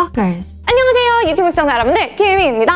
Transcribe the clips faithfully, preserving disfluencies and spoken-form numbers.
Stalkers. 안녕하세요 유튜브 시청자 여러분들, 김희입니다.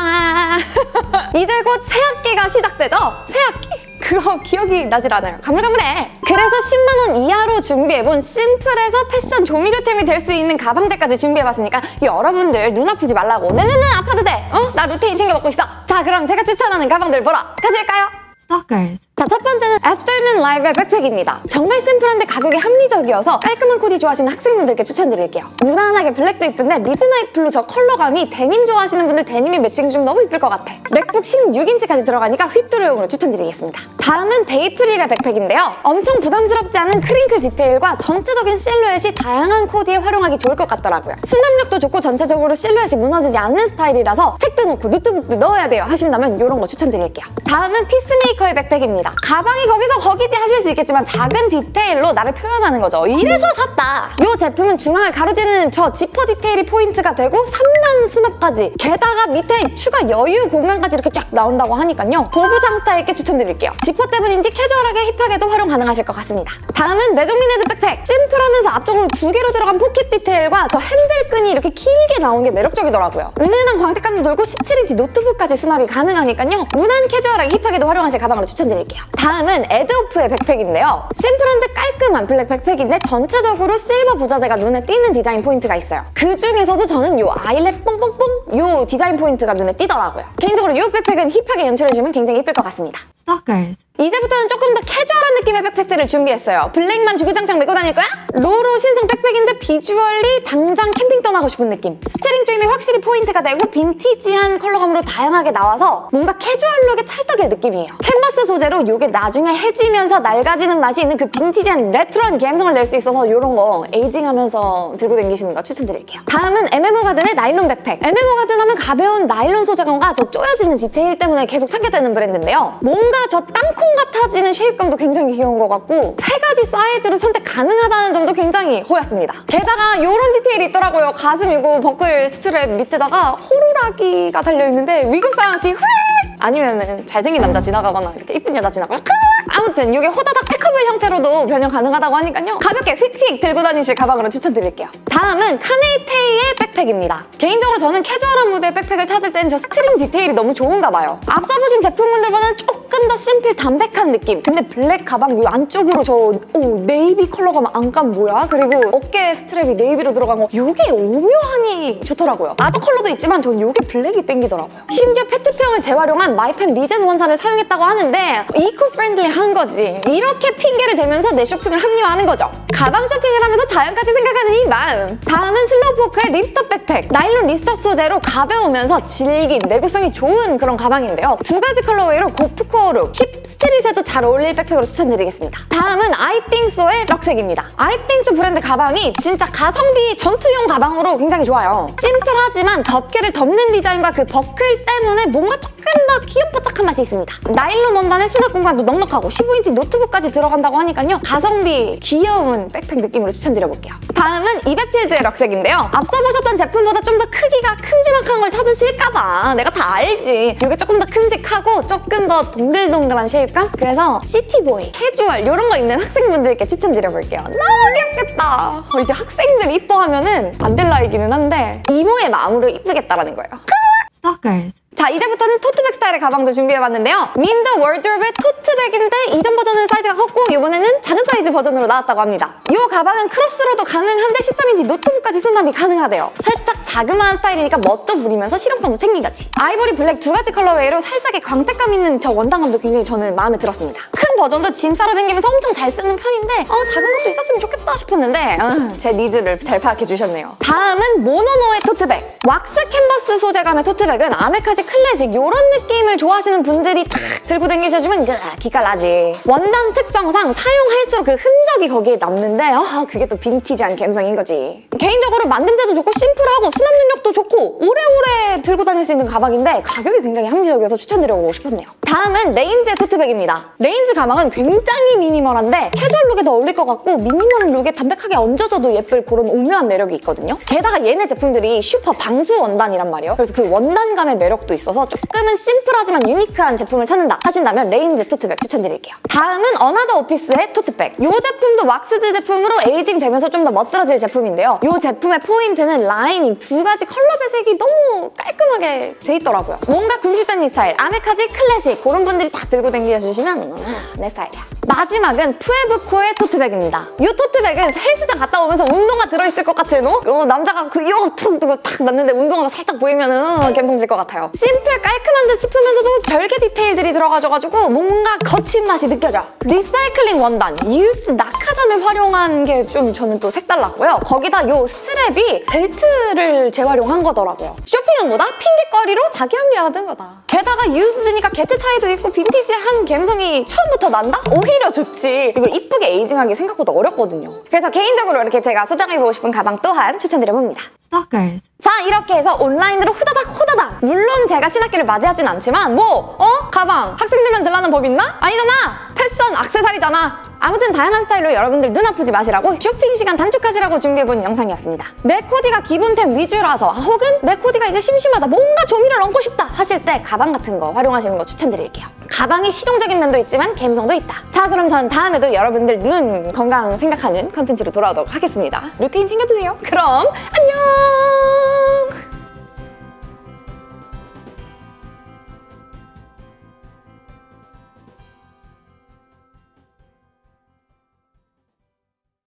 이제 곧 새학기가 시작되죠? 새학기? 그거 기억이 나질 않아요. 가물가물해. 그래서 십만 원 이하로 준비해본 심플해서 패션 조미료템이 될 수 있는 가방들까지 준비해봤으니까 여러분들 눈 아프지 말라고. 내 눈은 아파도 돼. 어? 나 루테인 챙겨 먹고 있어. 자, 그럼 제가 추천하는 가방들 보러 가실까요? Stalkers. 자, 첫 번째는 Afternoon Live의 백팩입니다. 정말 심플한데 가격이 합리적이어서 깔끔한 코디 좋아하시는 학생분들께 추천드릴게요. 무난하게 블랙도 이쁜데 미드나잇 블루 저 컬러감이 데님 좋아하시는 분들 데님이 매칭 좀 너무 이쁠 것 같아. 맥북 십육 인치까지 들어가니까 휘뚜루용으로 추천드리겠습니다. 다음은 베이프릴의 백팩인데요. 엄청 부담스럽지 않은 크링클 디테일과 전체적인 실루엣이 다양한 코디에 활용하기 좋을 것 같더라고요. 수납력도 좋고 전체적으로 실루엣이 무너지지 않는 스타일이라서 책도 놓고 노트북도 넣어야 돼요 하신다면 이런 거 추천드릴게요. 다음은 피스메이커의 백팩입니다. 가방이 거기서 거기지 하실 수 있겠지만 작은 디테일로 나를 표현하는 거죠. 이래서 샀다! 이 제품은 중앙을 가로지르는 저 지퍼 디테일이 포인트가 되고 삼 단 수납까지, 게다가 밑에 추가 여유 공간까지 이렇게 쫙 나온다고 하니까요. 보부상 스타일께 추천드릴게요. 지퍼 때문인지 캐주얼하게 힙하게도 활용 가능하실 것 같습니다. 다음은 메종미네드 백팩! 심플하면서 앞쪽으로 두 개로 들어간 포켓 디테일과 저 핸들끈이 이렇게 길게 나온 게 매력적이더라고요. 은은한 광택감도 돌고 십칠 인치 노트북까지 수납이 가능하니까요. 무난 캐주얼하게 힙하게도 활용하실 가방으로 추천드릴게요. 다음은 에드오프의 백팩인데요. 심플한 듯 깔끔한 블랙 백팩인데 전체적으로 실버 부자재가 눈에 띄는 디자인 포인트가 있어요. 그 중에서도 저는 이 아이랩 뽕뽕뽕 이 디자인 포인트가 눈에 띄더라고요. 개인적으로 이 백팩은 힙하게 연출해주면 굉장히 예쁠 것 같습니다. Stalkers. 이제부터는 조금 더 캐주얼한 느낌의 백팩들을 준비했어요. 블랙만 주구장창 메고 다닐 거야? 로로 신상 백팩인데 비주얼리 당장 캠핑 떠나고 싶은 느낌. 스트링 조임이 확실히 포인트가 되고 빈티지한 컬러감으로 다양하게 나와서 뭔가 캐주얼 룩의 찰떡의 느낌이에요. 캔버스 소재로 이게 나중에 해지면서 낡아지는 맛이 있는 그 빈티지한 레트로한 감성을 낼 수 있어서 이런 거 에이징하면서 들고 다니시는 거 추천드릴게요. 다음은 엠엠오 가든의 나일론 백팩. 엠엠오 가든 하면 가벼운 나일론 소재감과 저 쪼여지는 디테일 때문에 계속 찾게 되는 브랜드인데요. 뭔가 저 땅콩 같아지는 쉐입감도 굉장히 귀여운 것 같고 세 가지 사이즈로 선택 가능하다는 점도 굉장히 호였습니다. 게다가 이런 디테일이 있더라고요. 가슴이고 버클 스트랩 밑에다가 호루라기가 달려있는데 미국 사람식 휘 아니면은 잘생긴 남자 지나가거나 이렇게 이쁜 여자 지나가거나 아무튼 이게 호다닥 팩커블 형태로도 변형 가능하다고 하니까요. 가볍게 휙휙 들고 다니실 가방으로 추천드릴게요. 다음은 카네이테이의 백팩입니다. 개인적으로 저는 캐주얼한 무대의 백팩을 찾을 땐 저 스트링 디테일이 너무 좋은가 봐요. 앞서 보신 제품군들보다는 조금 더 심플 담백한 느낌. 근데 블랙 가방 이 안쪽으로 저 오, 네이비 컬러가 안감 뭐야? 그리고 어깨 스트랩이 네이비로 들어간 거 이게 오묘하니 좋더라고요. 아더 컬러도 있지만 전 이게 블랙이 땡기더라고요. 심지어 페트병을 재활용한 마이펜 리젠 원사를 사용했다고 하는데 이코 프렌들리한 거지. 이렇게 핑계를 대면서 내 쇼핑을 합리화하는 거죠. 가방 쇼핑을 하면서 자연까지 생각하는 이 마음. 다음은 슬로우포크의 립스터 백팩. 나일론 립스터 소재로 가벼우면서 질긴, 내구성이 좋은 그런 가방인데요. 두 가지 컬러웨이로 고프코어 룩, 힙 스트릿에도 잘 어울릴 백팩으로 추천드리겠습니다. 다음은 아이띵소의 럭색입니다. 아이띵소 브랜드 가방이 진짜 가성비 전투용 가방으로 굉장히 좋아요. 심플하지만 덮개를 덮는 디자인과 그 버클 때문에 뭔가 조금 더 귀염뽀짝한 맛이 있습니다. 나일론 원단에 수납 공간도 넉넉하고 십오 인치 노트북까지 들어간다고 하니까요. 가성비 귀여운 백팩 느낌으로 추천드려볼게요. 다음은 이베필드의 럭색인데요. 앞서 보셨던 제품보다 좀 더 크기가 큼지막한 걸 찾으실까봐 내가 다 알지. 이게 조금 더 큼직하고 조금 더 동글동글한 쉐입감? 그래서 시티보이, 캐주얼 이런 거 입는 학생분들께 추천드려볼게요. 너무 귀엽겠다. 어, 이제 학생들 이뻐하면은 안 될 나이기는 한데 이모의 마음으로 이쁘겠다라는 거예요. Stalkers. 자, 이제부터는 토트백 스타일의 가방도 준비해봤는데요. 민더 월드롭의 토트백인데 이전 버전은 사이즈가 컸고 이번에는 작은 사이즈 버전으로 나왔다고 합니다. 이 가방은 크로스로도 가능한데 십삼 인치 노트북까지 수납이 가능하대요. 살짝 자그마한 스타일이니까 멋도 부리면서 실용성도 챙기가지. 아이보리 블랙 두 가지 컬러웨이로 살짝의 광택감 있는 저 원단감도 굉장히 저는 마음에 들었습니다. 큰 버전도 짐 싸러 다니면서 엄청 잘 쓰는 편인데 어, 작은 것도 있었으면 좋겠다 싶었는데 어, 제 니즈를 잘 파악해 주셨네요. 다음은 모노노의 토트백. 왁스 캔버스 소재감의 토트백은 아메카지 클래식 이런 느낌을 좋아하시는 분들이 탁 들고 다니셔주면 기가 나지. 원단 특성상 사용할수록 그 흔적이 거기에 남는데 아, 그게 또 빈티지한 감성인 거지. 개인적으로 만듦새도 좋고 심플하고 수납 능력도 좋고 오래오래 들고 다닐 수 있는 가방인데 가격이 굉장히 합리적이어서 추천드려보고 싶었네요. 다음은 레인즈의 토트백입니다. 레인즈 가방은 굉장히 미니멀한데 캐주얼 룩에도 어울릴 것 같고 미니멀 룩에 담백하게 얹어져도 예쁠 그런 오묘한 매력이 있거든요. 게다가 얘네 제품들이 슈퍼 방수 원단이란 말이에요. 그래서 그 원단감의 매력도 있어서 조금은 심플하지만 유니크한 제품을 찾는다 하신다면 레인즈 토트백 추천드릴게요. 다음은 어나더 오피스의 토트백. 이 제품도 왁스드 제품으로 에이징 되면서 좀 더 멋들어질 제품인데요. 이 제품의 포인트는 라이닝 두 가지 컬러 배색이 너무 깔끔하게 돼 있더라고요. 뭔가 군시자니 스타일, 아메카지 클래식 그런 분들이 다 들고 다니셔주시면 음, 내 스타일이야. 마지막은 푸에브코의 토트백입니다. 이 토트백은 헬스장 갔다 오면서 운동화 들어있을 것 같은 어? 어, 남자가 그 이거 툭 두고 탁 놨는데 운동화가 살짝 보이면은 감성질 것 같아요. 심플 깔끔한 듯 싶으면서도 절개 디테일들이 들어가져가지고 뭔가 거친 맛이 느껴져. 리사이클링 원단, 유스 낙하산을 활용한 게 좀 저는 또 색달랐고요. 거기다 이 스트랩이 벨트를 재활용한 거더라고요. 쇼핑용보다 핑계거리로 자기 합리화하는 거다. 게다가 유스니까 개체 차이도 있고 빈티지한 감성이 처음부터 난다? 오히려 좋지. 그리고 이쁘게 에이징하기 생각보다 어렵거든요. 그래서 개인적으로 이렇게 제가 소장해보고 싶은 가방 또한 추천드려봅니다. Stalkers. 자, 이렇게 해서 온라인으로 후다닥 후다닥. 물론 제가 신학기를 맞이하진 않지만 뭐 어? 가방 학생들만 들라는 법 있나? 아니잖아. 패션 액세서리잖아. 아무튼 다양한 스타일로 여러분들 눈 아프지 마시라고 쇼핑 시간 단축하시라고 준비해본 영상이었습니다. 내 코디가 기본템 위주라서 혹은 내 코디가 이제 심심하다 뭔가 조미를 얹고 싶다 하실 때 가방 같은 거 활용하시는 거 추천드릴게요. 가방이 실용적인 면도 있지만 감성도 있다. 자, 그럼 전 다음에도 여러분들 눈 건강 생각하는 컨텐츠로 돌아오도록 하겠습니다. 루테인 챙겨드세요. 그럼 안녕.